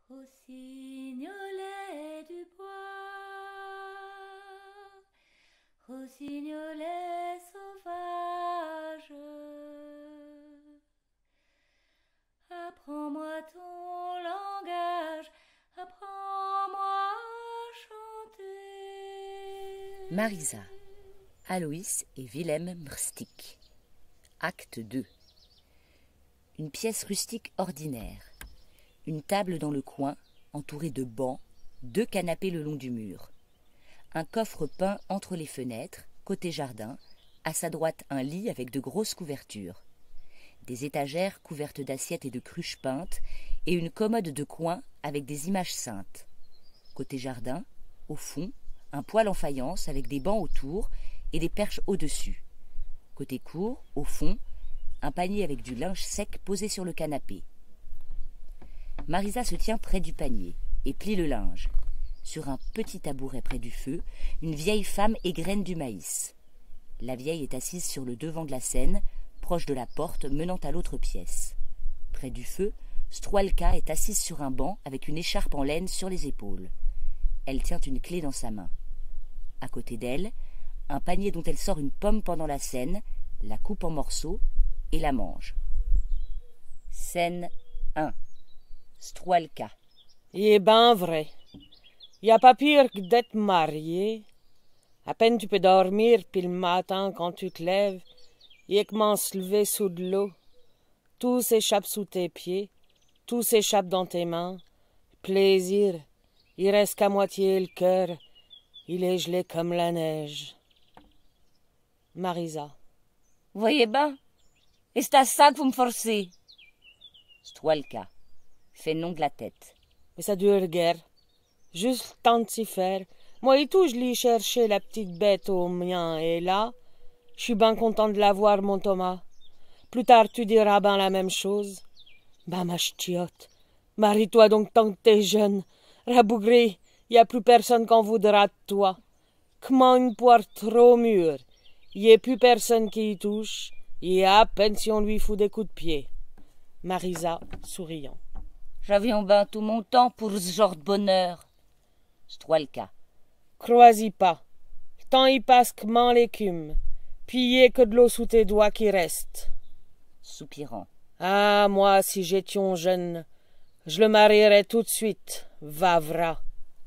Rossignolet du bois, rossignolet sauvage, apprends-moi ton langage, apprends-moi à chanter. Marisa, Aloïs et Willem Mrstik. Acte 2. Une pièce rustique ordinaire. Une table dans le coin, entourée de bancs, 2 canapés le long du mur. Un coffre peint entre les fenêtres, côté jardin, à sa droite un lit avec de grosses couvertures. Des étagères couvertes d'assiettes et de cruches peintes, et une commode de coin avec des images saintes. Côté jardin, au fond, un poêle en faïence avec des bancs autour et des perches au-dessus. Côté cour, au fond, un panier avec du linge sec posé sur le canapé. Marisa se tient près du panier et plie le linge. Sur un petit tabouret près du feu, une vieille femme égrène du maïs. La vieille est assise sur le devant de la scène, proche de la porte menant à l'autre pièce. Près du feu, Strualka est assise sur un banc avec une écharpe en laine sur les épaules. Elle tient une clé dans sa main. À côté d'elle, un panier dont elle sort une pomme pendant la scène, la coupe en morceaux et la mange. Scène 1. Strualka. Il est ben vrai. Y a pas pire que d'être marié. À peine tu peux dormir, puis le matin, quand tu te lèves, il est comment se lever sous de l'eau. Tout s'échappe sous tes pieds, tout s'échappe dans tes mains. Plaisir, il reste qu'à moitié le cœur, il est gelé comme la neige. Marisa. Voyez ben, et c'est à ça que vous me forcez. Strualka fait non de la tête. Mais ça dure guère. Juste le temps de s'y faire. Moi et tout, je l'ai cherché la petite bête au mien, et là, je suis ben content de la voir, mon Thomas. Plus tard, tu diras ben la même chose. Ben, ma ch'tiote, marie-toi donc tant que t'es jeune. Rabougri, y a plus personne qu'en voudra de toi. Comment une poire trop mûre. Y a plus personne qui y touche. Y a à peine si on lui fout des coups de pied. Marisa, souriant. J'avions ben tout mon temps pour ce genre de bonheur. Strualka. Crois-y pas. Le temps y passe qu'ment l'écume. Puis y est que de l'eau sous tes doigts qui reste. Soupirant. Ah, moi, si j'étions jeune, je le marierais tout de suite, Vavra.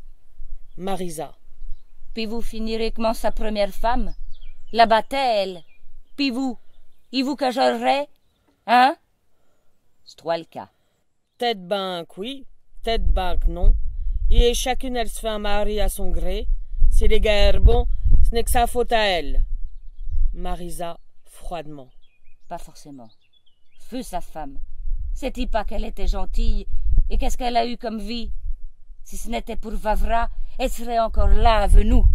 Marisa. Puis vous finirez comme sa première femme. La battait, elle. Puis vous, y vous que j'aurais, hein? Strualka. Tête ben que oui, tête ben que non. Et chacune, elle se fait un mari à son gré. Si les gars sont bons, ce n'est que sa faute à elle. Marisa, froidement. Pas forcément. Feu sa femme. C'est-il pas qu'elle était gentille, et qu'est-ce qu'elle a eu comme vie? Si ce n'était pour Vavra, elle serait encore là avec nous.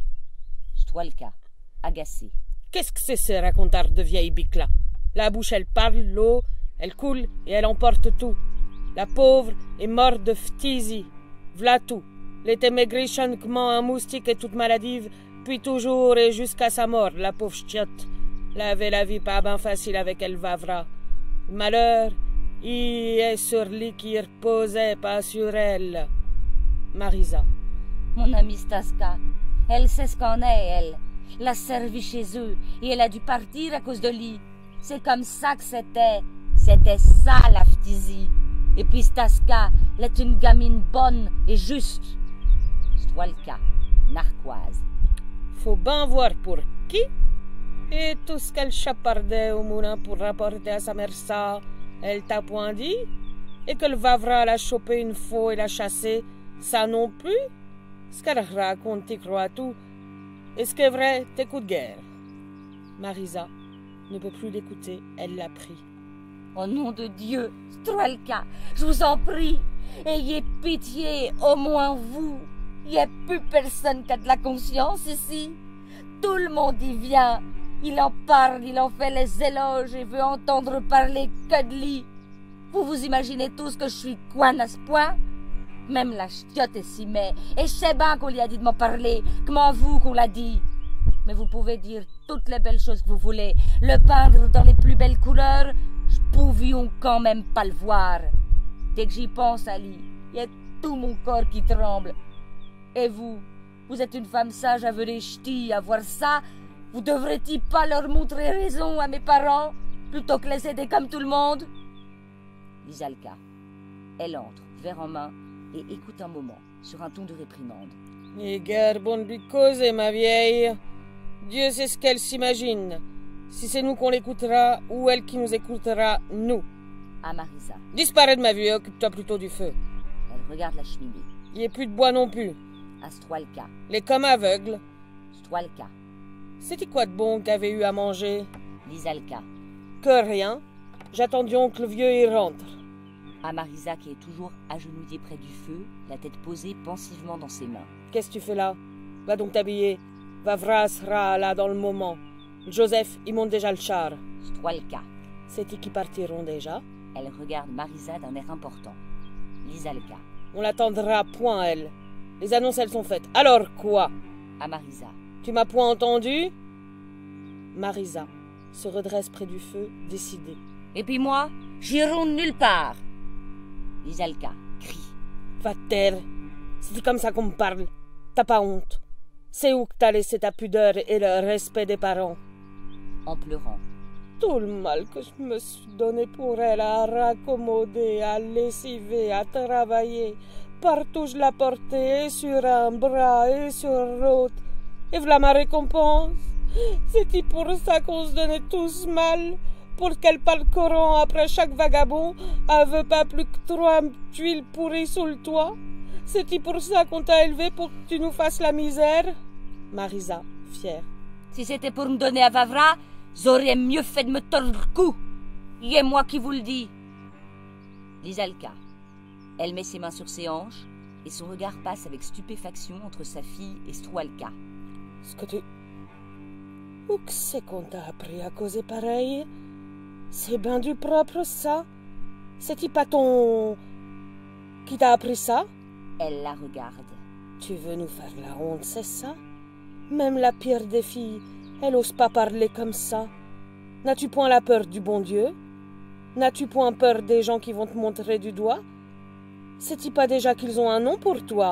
Strualka, agacé. Qu'est-ce que c'est ce racontard de vieille bique-là? La bouche, elle parle, l'eau, elle coule, et elle emporte tout. La pauvre est morte de phtisie. V'là tout. Elle était maigrichonne comme un moustique et toute maladive, puis toujours et jusqu'à sa mort, la pauvre ch'tiote. Elle avait la vie pas ben facile avec elle, Vavra. Le malheur, il est sur lui qui reposait, pas sur elle. Marisa. Mon amie Staska, elle sait ce qu'en est, elle. L'a servi chez eux, et elle a dû partir à cause de lui. C'est comme ça que c'était. C'était ça, la phtisie. Et puis Staska, elle est une gamine bonne et juste. Strualka, narquoise. Faut ben voir pour qui. Et tout ce qu'elle chapardait au moulin pour rapporter à sa mère ça, elle t'a point dit. Et que le Vavra l'a chopé une fois et l'a chassé, ça non plus. Ce qu'elle raconte, t'y crois tout. Et ce qui est vrai, tes coups de guerre. Marisa ne peut plus l'écouter, elle l'a pris. Au nom de Dieu, Strualka, je vous en prie, ayez pitié, au moins vous. Il n'y a plus personne qui a de la conscience ici. Tout le monde y vient. Il en parle, il en fait les éloges et veut entendre parler que de lui. Vous vous imaginez tous que je suis coine à ce point? Même la ch'tiote est si met. Et je sais bien qu'on lui a dit de m'en parler, comment vous qu'on l'a dit. Mais vous pouvez dire toutes les belles choses que vous voulez, le peindre dans les plus belles couleurs, je pouvions quand même pas le voir. Dès que j'y pense, Ali, Il y a tout mon corps qui tremble. Et vous êtes une femme sage à venir ch'ti, à voir ça. Vous devriez-il pas leur montrer raison à mes parents, plutôt que les aider comme tout le monde? Lysalka. Elle entre, verre en main, et écoute un moment, sur un ton de réprimande. Et guère bon de lui causer, ma vieille. Dieu sait ce qu'elle s'imagine. Si c'est nous qu'on l'écoutera, ou elle qui nous écoutera, nous. À Marisa. Disparais de ma vue, occupe-toi plutôt du feu. Elle regarde la cheminée. Il n'y a plus de bois non plus. À Strwalka. Les comme aveugles. Strwalka. C'était quoi de bon qu'avait eu à manger? Lysalka. Que rien. J'attendions que le vieux y rentre. À Marisa qui est toujours agenouillée près du feu, la tête posée pensivement dans ses mains. Qu'est-ce que tu fais là? Va donc t'habiller. Vavra sera là dans le moment. Joseph, il monte déjà le char. Strwalka. C'est-ils qui partiront déjà? Elle regarde Marisa d'un air important. Lysalka. On l'attendra point, elle. Les annonces, elles sont faites. Alors quoi? À Marisa. Tu m'as point entendu? Marisa se redresse près du feu, décidée. Et puis moi, j'irai nulle part. Lysalka crie. Va te taire. C'est comme ça qu'on me parle. T'as pas honte. C'est où que t'as laissé ta pudeur et le respect des parents? En pleurant. Tout le mal que je me suis donné pour elle, à raccommoder, à lessiver, à travailler. Partout je la portais, et sur un bras et sur l'autre. Et voilà ma récompense. C'est-il pour ça qu'on se donnait tous mal? Pour qu'elle parle Coran après chaque vagabond, elle veut pas plus que 3 tuiles pourries sous le toit? C'est-il pour ça qu'on t'a élevé, pour que tu nous fasses la misère? Marisa, fière. Si c'était pour me donner à Vavra, j'aurais mieux fait de me tordre le cou. Y est moi qui vous le dis. Lysalka. Elle met ses mains sur ses hanches et son regard passe avec stupéfaction entre sa fille et Strwalka. Ce que tu... Où que c'est qu'on t'a appris à causer pareil? C'est ben du propre, ça? C'est-il pas ton... qui t'a appris ça? Elle la regarde. Tu veux nous faire la honte, c'est ça? Même la pire des filles, elle ose pas parler comme ça. N'as-tu point la peur du bon Dieu? N'as-tu point peur des gens qui vont te montrer du doigt? Sais-tu pas déjà qu'ils ont un nom pour toi?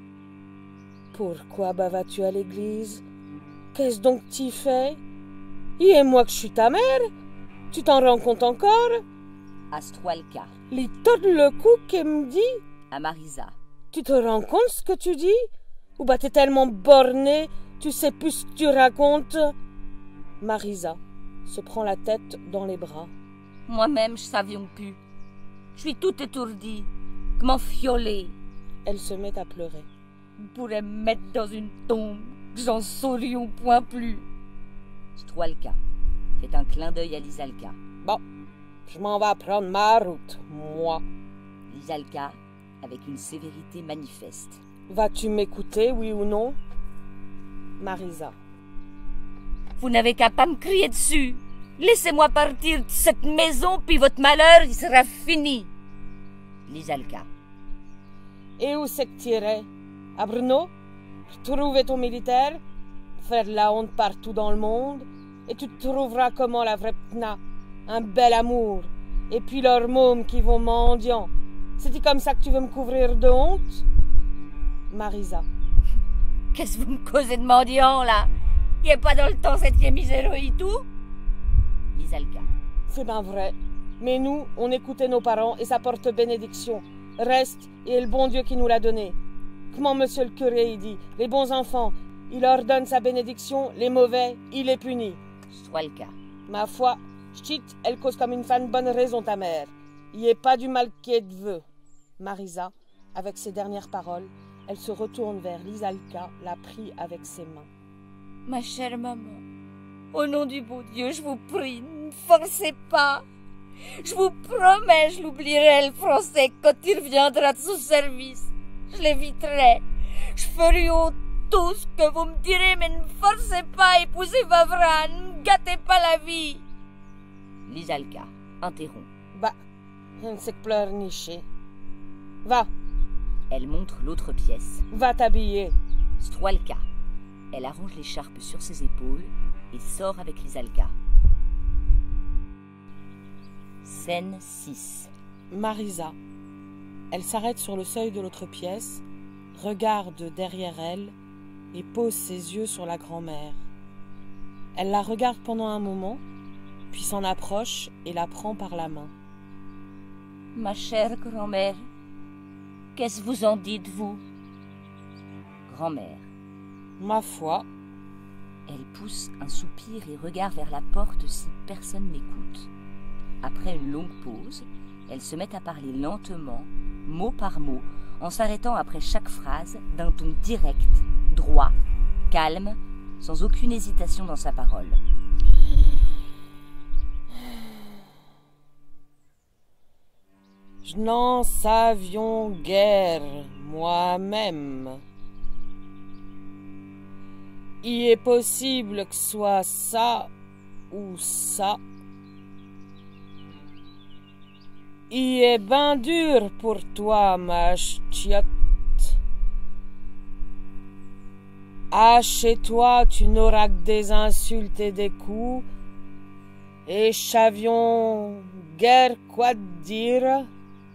Pourquoi vas-tu à l'église? Qu'est-ce donc t'y fais? Et moi que je suis ta mère? Tu t'en rends compte encore? À Strwalka. Lui tord le cou qu'elle me dit? À Marisa. Tu te rends compte ce que tu dis? Ou bah t'es tellement borné, tu sais plus ce que tu racontes? Marisa se prend la tête dans les bras. Moi-même, je savions plus. Je suis toute étourdie, comment fiolée. Elle se met à pleurer. On pourrait me mettre dans une tombe, que j'en saurions point plus. Strwalka fait un clin d'œil à Lysalka. Bon, je m'en vais prendre ma route, moi. Lysalka, avec une sévérité manifeste. Vas-tu m'écouter, oui ou non? Marisa. Vous n'avez qu'à pas me crier dessus. Laissez-moi partir de cette maison, puis votre malheur, il sera fini. Lysalka. Et où c'est que tu irais? À Brno? Trouver ton militaire? Faire la honte partout dans le monde? Et tu te trouveras comment la vraie pna? Un bel amour. Et puis leurs mômes qui vont mendiants. C'est-il comme ça que tu veux me couvrir de honte? Marisa. Qu'est-ce que vous me causez de mendiant, là? Y est pas dans le temps cette misère et tout? Lysalka. C'est bien vrai. Mais nous, on écoutait nos parents et ça porte bénédiction. Reste, et le bon Dieu qui nous l'a donné. Comment monsieur le curé, il dit? Les bons enfants, il leur donne sa bénédiction, les mauvais, il les punit. Strwalka. Ma foi, ch'tit, elle cause comme une fan bonne raison, ta mère. Y est pas du mal qui est de vœu. Marisa, avec ces dernières paroles, elle se retourne vers Lysalka, la prie avec ses mains. Ma chère maman, au nom du bon Dieu, je vous prie, ne me forcez pas. Je vous promets, je l'oublierai le français quand il reviendra de son service. Je l'éviterai. Je ferai tout ce que vous me direz, mais ne me forcez pas à épouser Vavra, ne me gâtez pas la vie. Lysalka interrompt. Bah, je ne sais que pleurnicher. Va. Elle montre l'autre pièce. Va t'habiller. Strwalka. Elle arrange l'écharpe sur ses épaules et sort avec Lysalka. Scène 6. Marisa. Elle s'arrête sur le seuil de l'autre pièce, regarde derrière elle et pose ses yeux sur la grand-mère. Elle la regarde pendant un moment, puis s'en approche et la prend par la main. « Ma chère grand-mère, qu'est-ce que vous en dites, vous ?» Grand-mère. « Ma foi. » Elle pousse un soupir et regarde vers la porte si personne n'écoute. Après une longue pause, elle se met à parler lentement, mot par mot, en s'arrêtant après chaque phrase d'un ton direct, droit, calme, sans aucune hésitation dans sa parole. Je n'en savions guère moi-même. Il est possible que soit ça ou ça. Il est ben dur pour toi, ma chiotte. Ah, chez toi, tu n'auras que des insultes et des coups, et j'savions guère quoi te dire.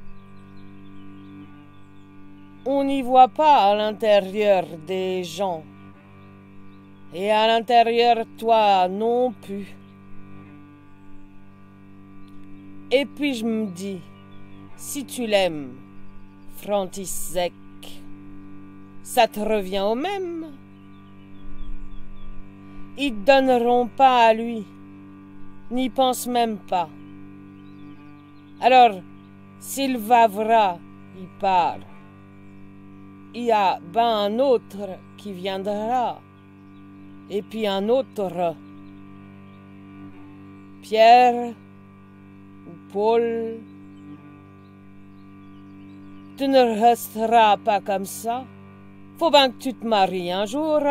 On n'y voit pas à l'intérieur des gens, et à l'intérieur toi non plus. Et puis je me dis, si tu l'aimes, František, ça te revient au même. Ils te donneront pas à lui, n'y pense même pas. Alors, s'il va vrai, il part. Il y a ben un autre qui viendra, et puis un autre. Pierre ou Paul, tu ne resteras pas comme ça. Faut bien que tu te maries un jour.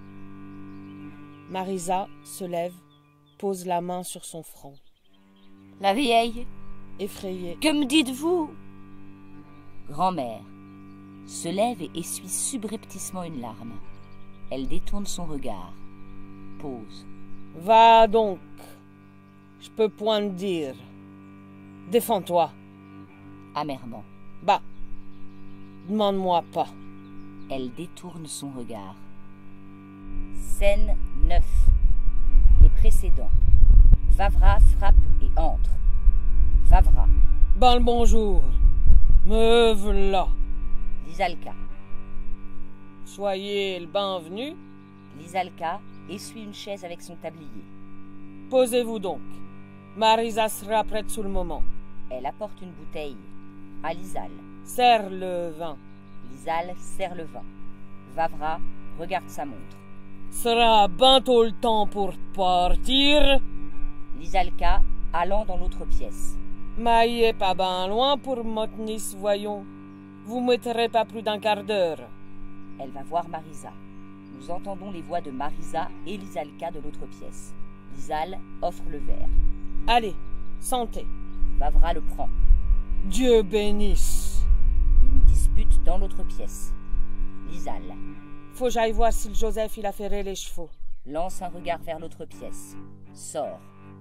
Marisa se lève, pose la main sur son front. La vieille, effrayée. Que me dites-vous? Grand-mère se lève et essuie subrepticement une larme. Elle détourne son regard. Pause. Va donc. Je peux point te dire. Défends-toi. Amèrement. Bah, demande-moi pas. Elle détourne son regard. Scène 9. Les précédents. Vavra frappe et entre. Vavra. Ben le bonjour. Me v'là. Lizalka. Soyez le bienvenu. Lizalka essuie une chaise avec son tablier. Posez-vous donc. Marisa sera prête sous le moment. Elle apporte une bouteille à Lizal. Serre le vin. Lizal sert le vin. Vavra regarde sa montre. Sera bientôt le temps pour partir. Lizalka allant dans l'autre pièce. Maillez pas ben loin pour Motnis, voyons. Vous mettrez pas plus d'un quart d'heure. Elle va voir Marisa. Nous entendons les voix de Marisa et Lizalka de l'autre pièce. Lizal offre le verre. Allez, santé. Vavra le prend. Dieu bénisse. Une dispute dans l'autre pièce. Lizal. Faut que j'aille voir si le Joseph il a ferré les chevaux. Lance un regard vers l'autre pièce. Sort.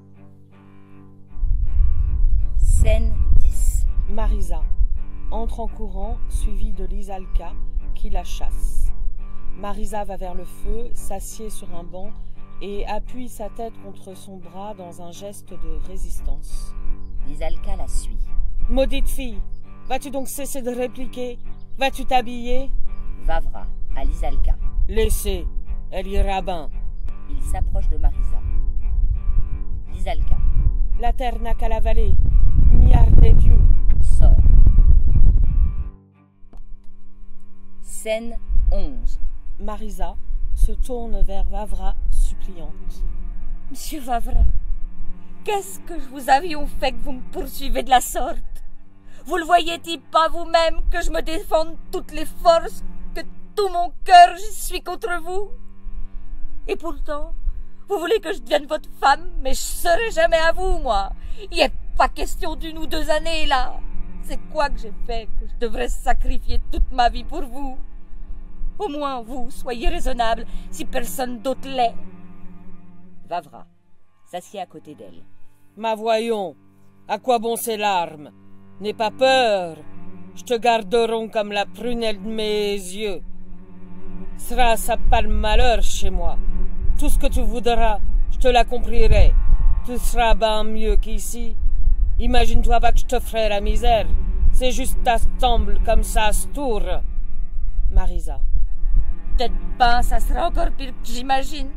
Scène 10. Marisa entre en courant, suivie de Lizalka qui la chasse. Marisa va vers le feu, s'assied sur un banc et appuie sa tête contre son bras dans un geste de résistance. Lizalka la suit. Maudite fille, vas-tu donc cesser de répliquer? Vas-tu t'habiller? Vavra à Lizalka. Laissez, elle ira ben. Il s'approche de Marisa. Lizalka. La terre n'a qu'à l'avaler. Milliard des dieux. Sort. Scène 11. Marisa se tourne vers Vavra, suppliante. Monsieur Vavra, qu'est-ce que je vous avions fait que vous me poursuivez de la sorte? Vous le voyez-il pas vous-même que je me défends de toutes les forces, que tout mon cœur j'y suis contre vous? Et pourtant, vous voulez que je devienne votre femme, mais je serai jamais à vous, moi. Il n'est pas question d'une ou 2 années, là. C'est quoi que j'ai fait que je devrais sacrifier toute ma vie pour vous? Au moins, vous, soyez raisonnable, si personne d'autre l'est. Vavra s'assied à côté d'elle. Ma voyons, à quoi bon ces larmes? N'aie pas peur, je te garderont comme la prunelle de mes yeux. Sera ça pas le malheur chez moi. Tout ce que tu voudras, je te l'accomplirai. Tu seras bien mieux qu'ici. Imagine-toi pas que je te ferai la misère. C'est juste t'assemble comme ça à ce tour. Marisa. Peut-être pas, ça sera encore pire que j'imagine.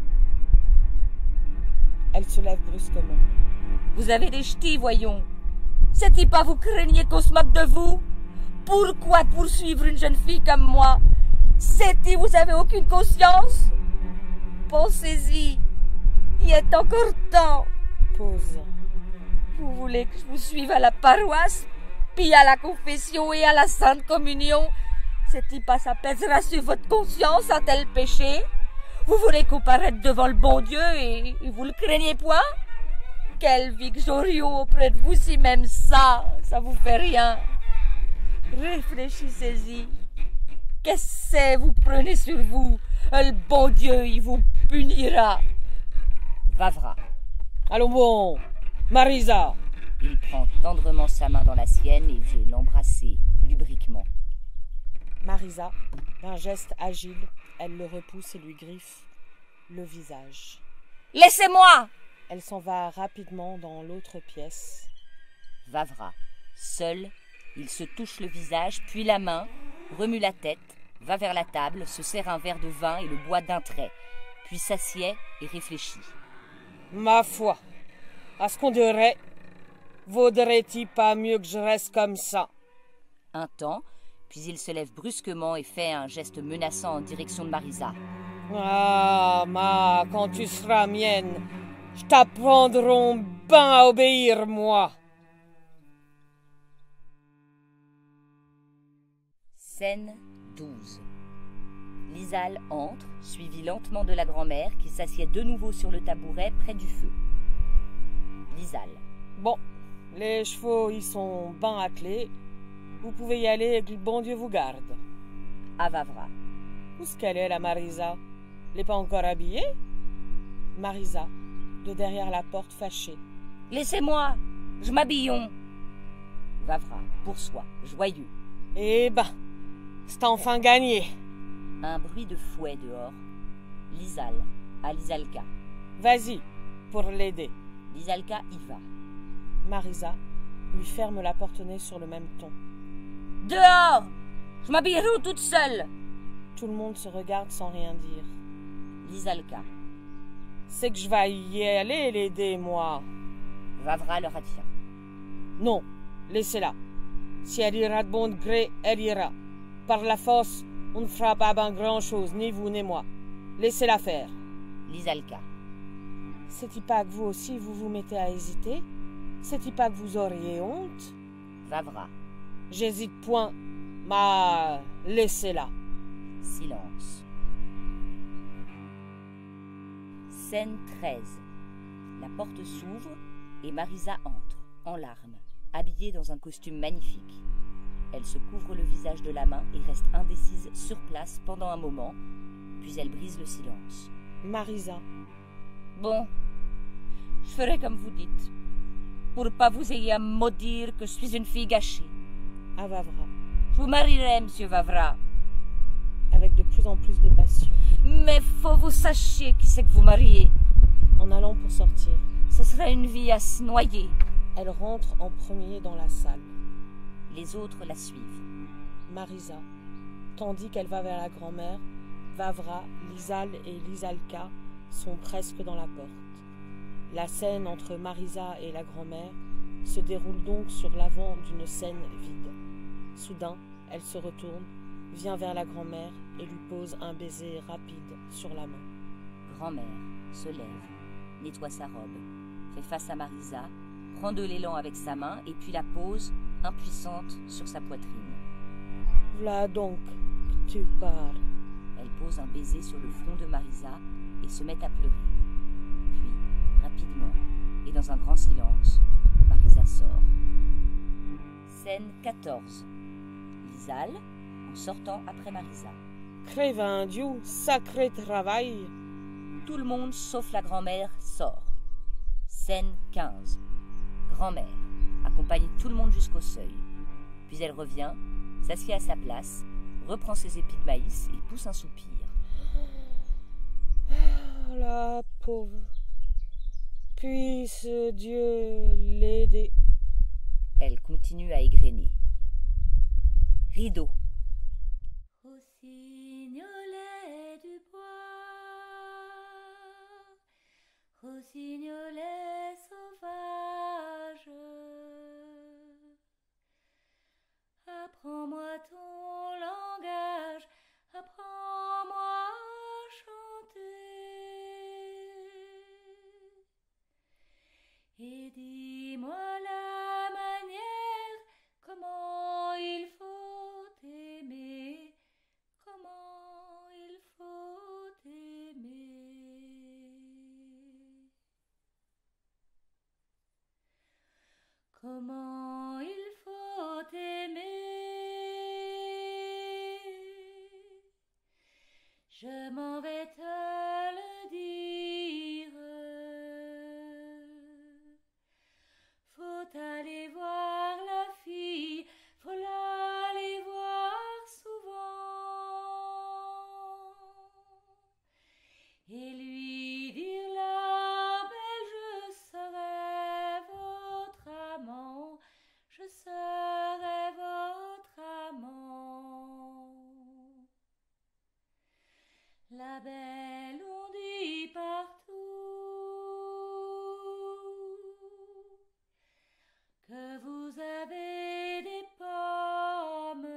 Elle se lève brusquement. Vous avez des ch'tis, voyons. C'est-il pas vous craignez qu'on se moque de vous? Pourquoi poursuivre une jeune fille comme moi? C'est-il vous avez aucune conscience? Pensez-y. Il est encore temps. Pause. Vous voulez que je vous suive à la paroisse, puis à la confession et à la sainte communion? C'est-il pas ça pèsera sur votre conscience un tel péché? Vous voulez comparaître devant le bon Dieu et vous le craignez point? Quelle vie que j'aurais auprès de vous si même ça vous fait rien? Réfléchissez-y. Qu'est-ce que c'est vous prenez sur vous? Le bon Dieu, il vous punira. Vavra. Allons bon, Marisa. Il prend tendrement sa main dans la sienne et veut l'embrasser lubriquement. Marisa, d'un geste agile, elle le repousse et lui griffe le visage. Laissez-moi! Elle s'en va rapidement dans l'autre pièce. Vavra. Seul, il se touche le visage, puis la main, remue la tête, va vers la table, se sert un verre de vin et le boit d'un trait, puis s'assied et réfléchit. Ma foi, à ce qu'on dirait, vaudrait-il pas mieux que je reste comme ça? Un temps, puis il se lève brusquement et fait un geste menaçant en direction de Marisa. Ah, quand tu seras mienne, je t'apprendrai ben à obéir, moi. Scène 12. Lisal entre, suivi lentement de la grand-mère qui s'assied de nouveau sur le tabouret près du feu. Lisal. Bon, les chevaux y sont ben attelés. Vous pouvez y aller et que le bon Dieu vous garde. À Vavra. Où est-ce qu'elle est, la Marisa? Elle n'est pas encore habillée? Marisa, de derrière la porte fâchée. Laissez-moi, je m'habillons. Vavra, pour soi, joyeux. Eh ben, c'est enfin gagné. Un bruit de fouet dehors. Lisal, à Lisalka. Vas-y, pour l'aider. Lisalka y va. Marisa lui ferme la porte-nez sur le même ton. Dehors! Je m'habillerai toute seule. Tout le monde se regarde sans rien dire. Lisalka. C'est que je vais y aller l'aider, moi. Vavra le retient. Non, laissez-la. Si elle ira de bon gré, elle ira. Par la force, on ne fera pas ben grand-chose, ni vous ni moi. Laissez-la faire. Lisalka. C'est-il pas que vous aussi vous vous mettez à hésiter? C'est-il pas que vous auriez honte? Vavra. J'hésite point, mais laissez-la. Silence. Scène 13. La porte s'ouvre et Marisa entre, en larmes, habillée dans un costume magnifique. Elle se couvre le visage de la main et reste indécise sur place pendant un moment, puis elle brise le silence. Marisa. Bon, je ferai comme vous dites, pour pas vous ayez à maudire que je suis une fille gâchée. À Vavra. Je vous marierai, monsieur Vavra. Avec de plus en plus de passion. Mais faut vous sachiez qui c'est que vous mariez. En allant pour sortir. Ce serait une vie à se noyer. Elle rentre en premier dans la salle. Les autres la suivent. Marisa, tandis qu'elle va vers la grand-mère, Vavra, Lisal et Lisalka sont presque dans la porte. La scène entre Marisa et la grand-mère se déroule donc sur l'avant d'une scène vide. Soudain, elle se retourne, vient vers la grand-mère et lui pose un baiser rapide sur la main. Grand-mère se lève, nettoie sa robe, fait face à Marisa, prend de l'élan avec sa main et puis la pose, impuissante, sur sa poitrine. Voilà donc que tu parles. Elle pose un baiser sur le front de Marisa et se met à pleurer. Puis, rapidement, et dans un grand silence, Marisa sort. Scène 14. Lisal, en sortant après Marisa. Crève un dieu, sacré travail. Tout le monde, sauf la grand-mère, sort. Scène 15. Grand-mère accompagne tout le monde jusqu'au seuil. Puis elle revient, s'assied à sa place, reprend ses épis de maïs et pousse un soupir. La pauvre. Puisse Dieu l'aider. Elle continue à égrener. Rideau. Rossignolet du bois, rossignolet sauvage, apprends-moi ton langage, apprends-moi à chanter, et dis-moi la manière, comment il faut aimer, comment il faut aimer. Comment il faut aimer. Je m'en vais te le dire. Faut aller voir la fille, faut l'aller voir souvent. Et lui dire la belle, je serai votre amant, je serai votre amant. La belle on dit partout que vous avez des pommes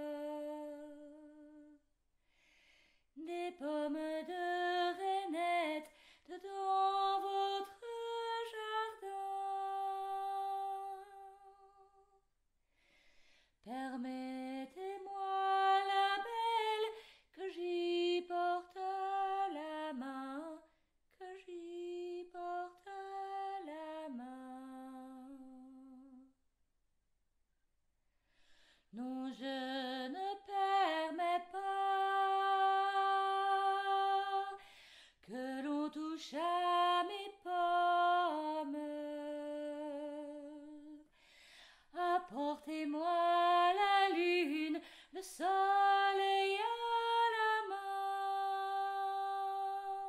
de reinette dedans votre jardin. Permettez-moi la belle que j'y porte la main, que j'y porte la main. Non, je ne permets pas que l'on touche à mes pommes. Apportez-moi la lune, le soleil à la main.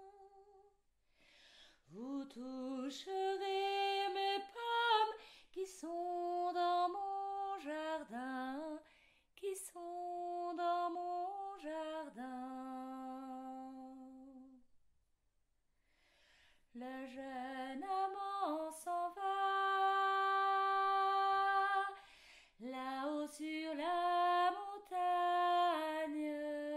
Vous toucherez mes pommes qui sont dans mon jardin, qui sont dans mon jardin. Le jeune amant s'en va là-haut sur la montagne.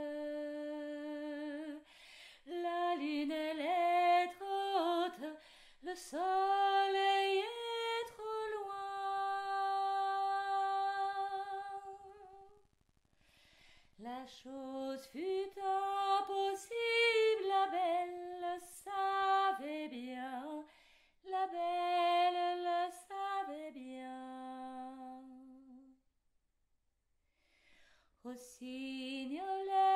La lune elle est trop haute, le soleil est trop loin. La chose fut impossible, la belle le savait bien, la belle le savait bien. Rossignolet